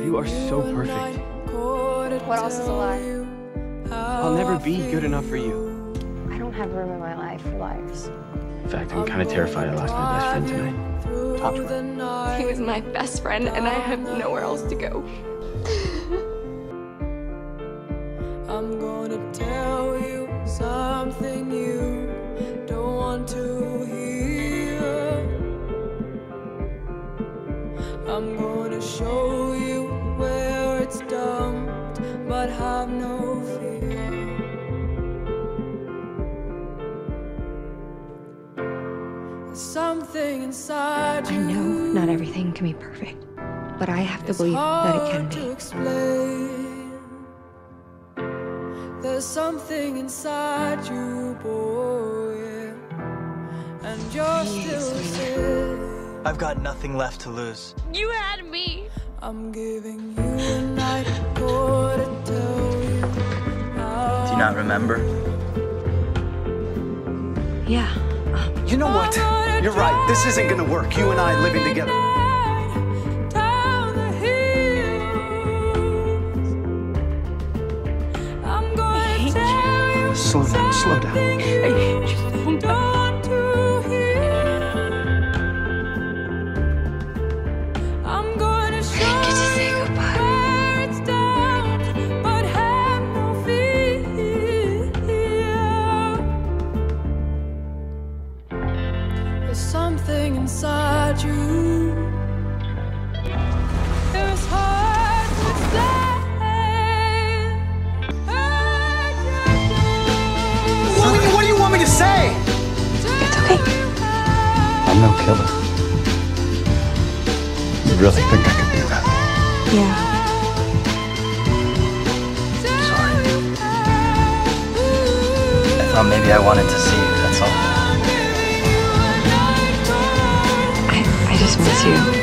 You are so perfect. What else is a lie? I'll never be good enough for you. I don't have room in my life for liars. In fact, I'm kind of terrified I lost my best friend tonight. Talk to her. He was my best friend, and I have nowhere else to go. I'm gonna tell you something you don't want to hear. I'm gonna show you where it's dumped, but have no fear. There's something inside you. I know not everything can be perfect, but I have to believe that it can be. There's something inside you, boy, and you're still sick. I've got nothing left to lose. You had me. I'm giving you a night to tell you how. Do you not remember? Yeah. You know what? You're right. This isn't gonna work. You and I living together. Slow down, slow down. I'm gonna show Get to say goodbye. where it's down, but have no fear. There's something inside you. It's hard to say. What do you want me to say? It's okay. I'm no killer. You really think I could do that? Yeah. Sorry. I thought maybe I wanted to see you, that's all. I just miss you.